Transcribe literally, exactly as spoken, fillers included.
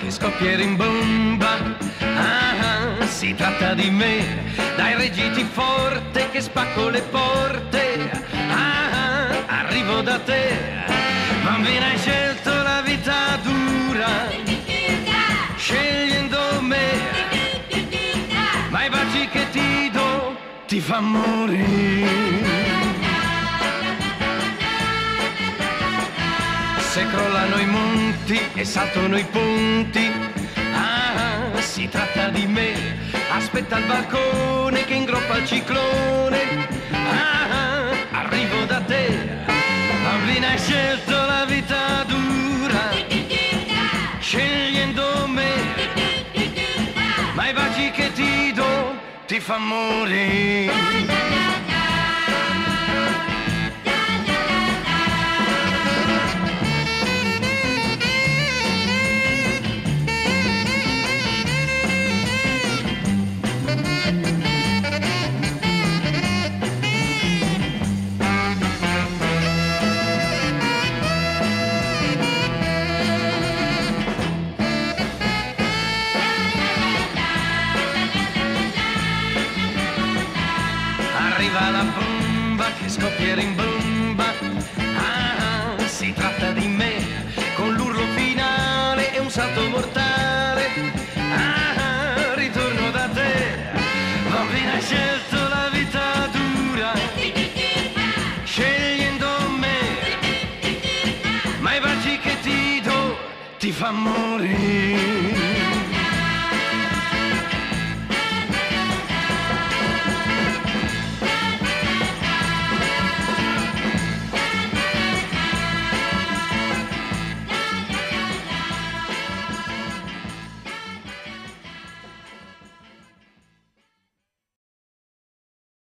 che scoppia in bomba. Ah, si tratta di me, dai reggiti forte che spacco le porte. Ah, arrivo da te, bambina hai scelto la vita dura, scegliendo me, ma i baci che ti do ti fa morire. Se crollano i monti e saltano i ponti, ah, si tratta di me, aspetta al balcone che ingroppa il ciclone. Ah, arrivo da te, bambina hai scelto la vita dura, scegliendo me, ma i baci che ti do ti fa morire. Arriva la bomba che scoppia in bomba. Ah, si tratta di me, con l'urlo finale e un salto mortale. Ah, ritorno da te, bambina hai scelto la vita dura, scegliendo me, ma i baci che ti do ti fa morire.